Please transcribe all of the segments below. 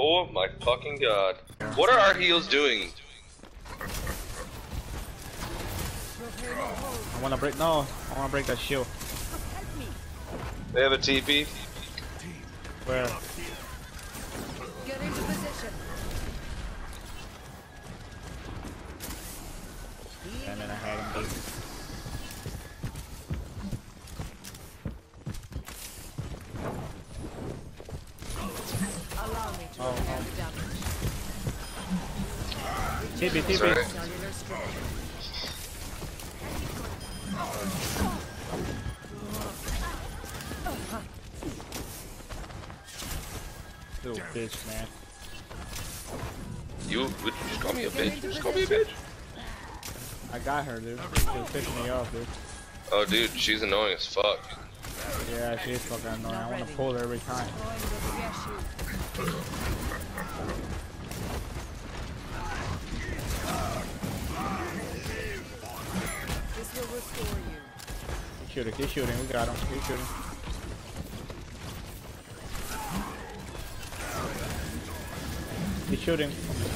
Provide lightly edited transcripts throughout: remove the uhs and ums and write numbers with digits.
Oh my fucking god. What are our heals doing? I wanna break. No, I wanna break that shield. They have a TP. Where? Get into position. And then I had him. Dude. Allow me to repair the damage. TP. Sorry. Cellular strike. Little bitch, man. You just call me a bitch. Just call me a bitch. I got her, dude. She was pissing me off, dude. Oh, dude, she's annoying as fuck. Yeah, she is fucking annoying. I wanna pull her every time. This will restore you. Keep shooting. We got him. Keep shooting. He's shooting.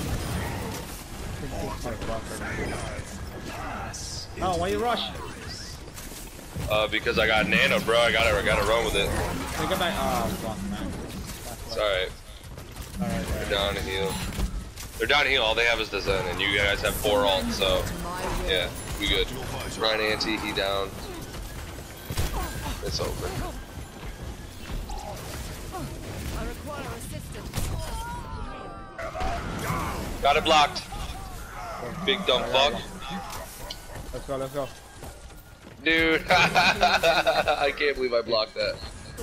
Oh, why you rush? Because I got nano, bro. I gotta run with it. Hey, get back. Oh, fuck, man. It's alright. Alright, They're down to heal. They're down to heal. All they have is the Zen, and you guys have 4 ults, so yeah, we good. Ryan Anti, he down. It's over. I require assistance. Got it blocked. Big dumb fuck. Let's go. Dude, I can't believe I blocked that.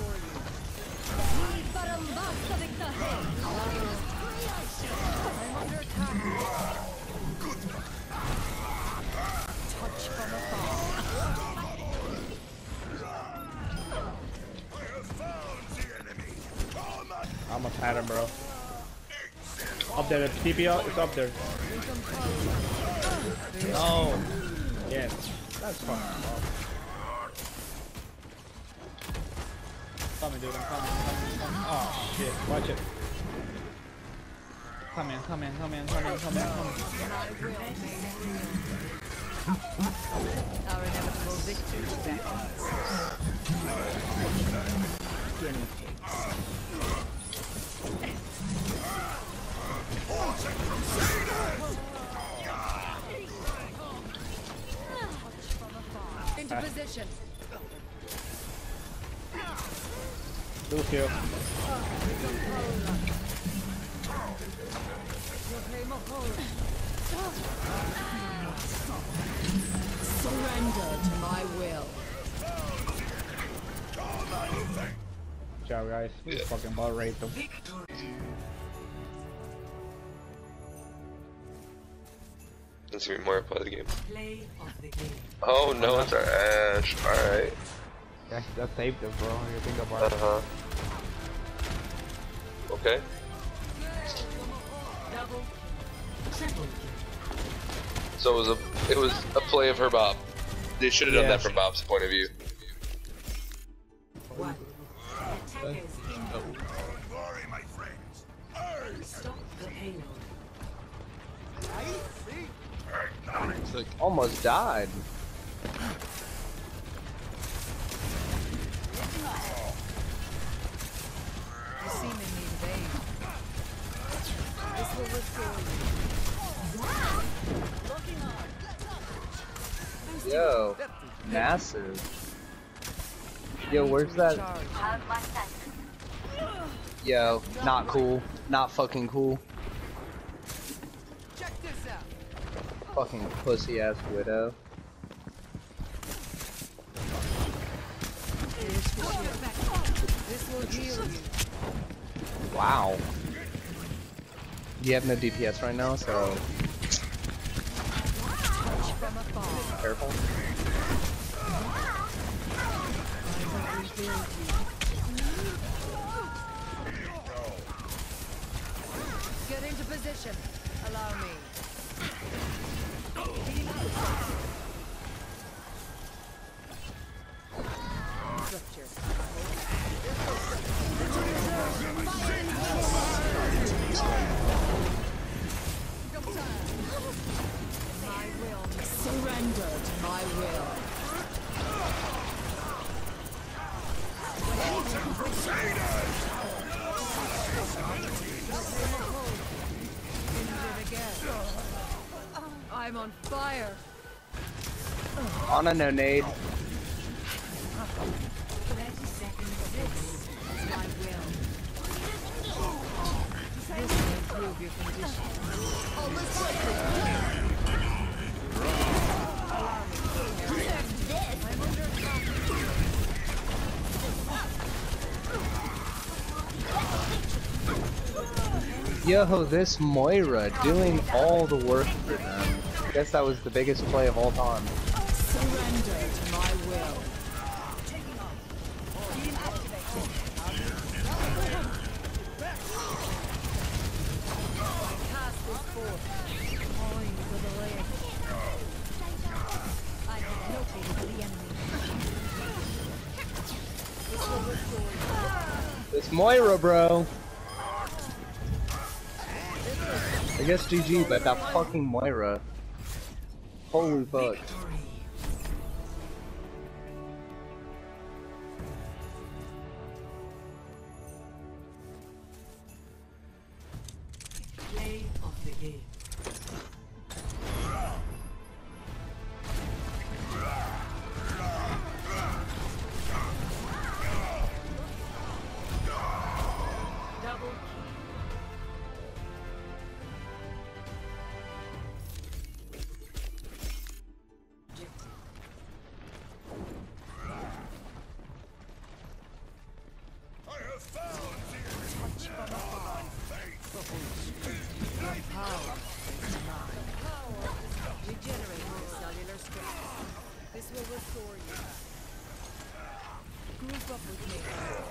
I'm a pattern, bro. Up there, the TPO, it's up there. No. Yes. That's fucking awesome. Coming, dude, I'm coming. Oh, shit. Watch it. Come in. Our inevitable victory into position. Lucio. Surrender to my will. Good job, guys. We fucking ball raped them. Let's see more play the game. Play of the game. Oh no, it's our Ash. Alright. That saved it, bro. You think about it. Okay. Double. Triple. So it was a play of her Bob. They should have done that from Bob's point of view. One. Attackers in. Don't worry, my friends. Stop the payload. Almost died. The seamen need aid. This will restore you. Yo, massive. Yo, where's that? Yo, not cool. Not fucking cool. Check this out. Fucking pussy ass widow. This will heal you. Wow. You have no DPS right now, so From afar. careful. Get into position. Allow me. Structure. I'm on fire. On a no nade. 30 seconds. This is my will. This will improve your condition. Oh, let's break it. I'm under attack. Yo, this Moira doing all the work for them. I guess that was the biggest play of all time. Surrender to my will. Cast this forth. Calling for the leg. I have located the enemy. This will restore you. This Moira, bro. I guess GG, but that fucking Moira. Holy fuck. Play of the game. Double kill. Regenerate your cellular structure. This will restore you. Group up with me.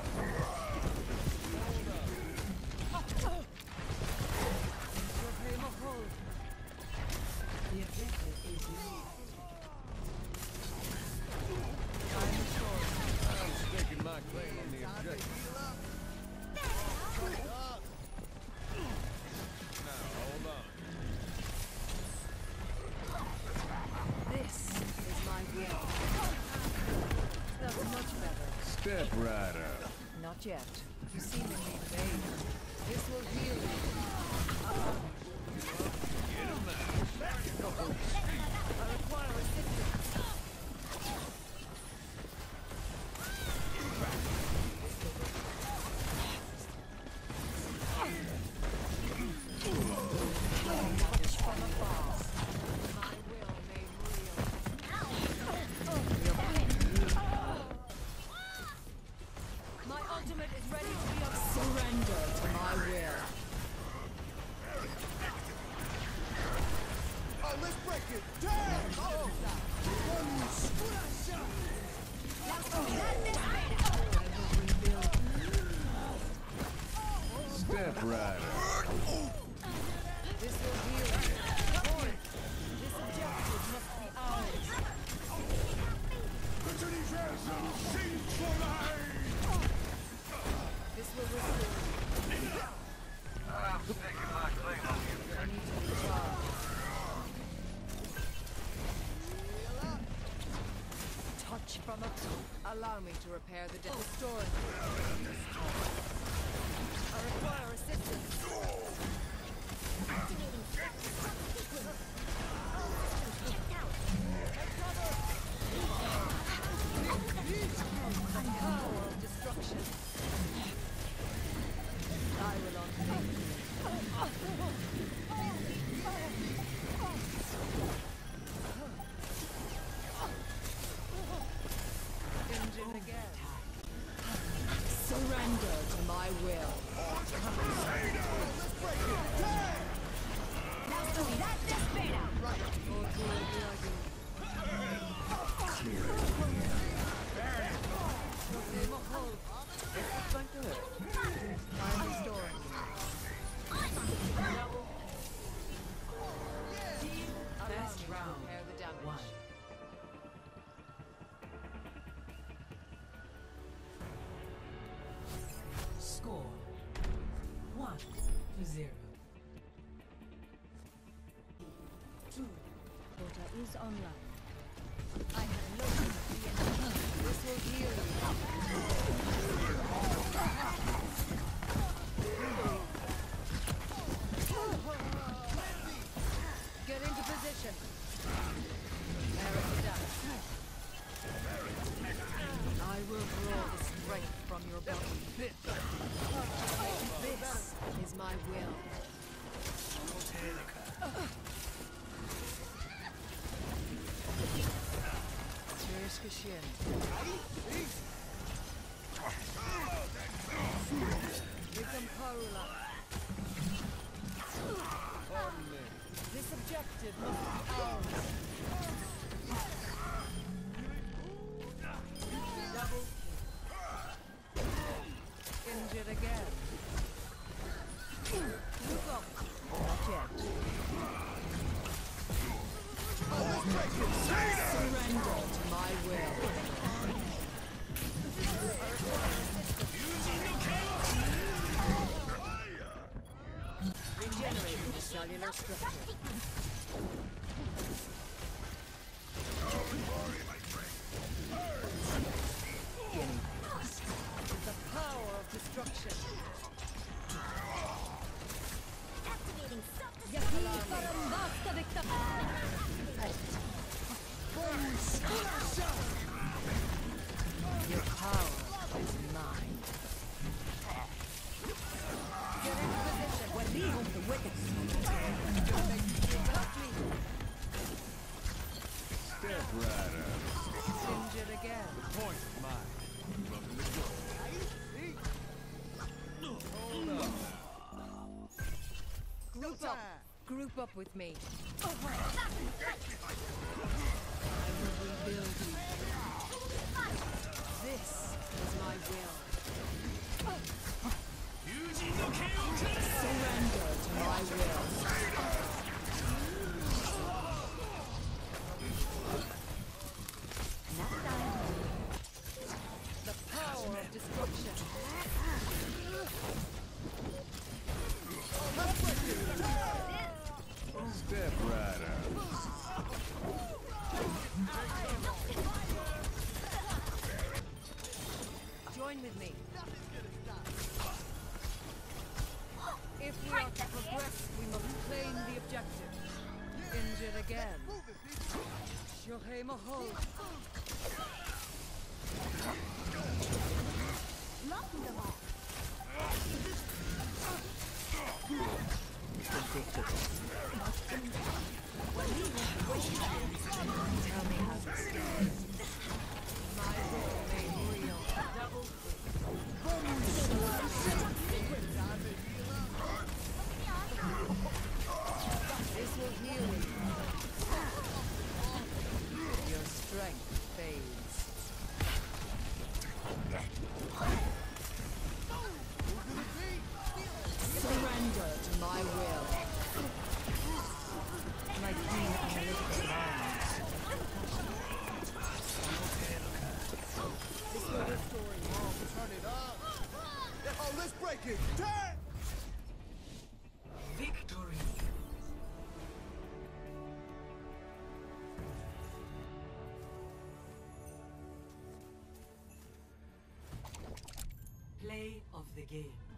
Prepare my hold. The objective is yours. I'm restored. I'm staking my claim on the objective. Now, hold on. This is my will. That's much better. Step Rider. Not yet. You seem in need of aid. This will heal you. I require assistance. Touch from afar. My will made real. My ultimate is ready to be of surrender to my will. Oh, let's break it. Damn! Oh. Step Rider. This will heal you. This objective must be ours. This will restore you. I'm staking my claim on the I need to recharge. Touch from a allow me to repair the restore. I require assistance. Power of destruction. I will unleash you. Engine again. Surrender to my will. I'm restoring you. Best round. Repair the damage. One. Score 1-0. Porta is online. I have located the enemy. This will heal you. Get into position. Cheers, Kashin. Become Karula. This objective must be ours. Double kill. Injured again. Look up. Jet. Surrender to my will. Regenerating the cellular structure. The power of destruction. Activating self-destruct. Your power is mine. Get into position. We're leaving the wicked. Step right up. Injured again. Point is mine. Welcome to the Hold up. Group up. Group up with me. I will rebuild you. This is my will. Surrender to my will. The power of destruction. Step right up. Join with me. If we are to progress, we must claim the objective. Injured again. Shohei Mahal. Locking them all. Tell me how to stay. My will made real. Double. This will heal you. Your strength fades. Surrender to my will. My queen analytical minds. This will restore you. Turn it up. Oh, let's break it. Turn! Victory. Play of the game.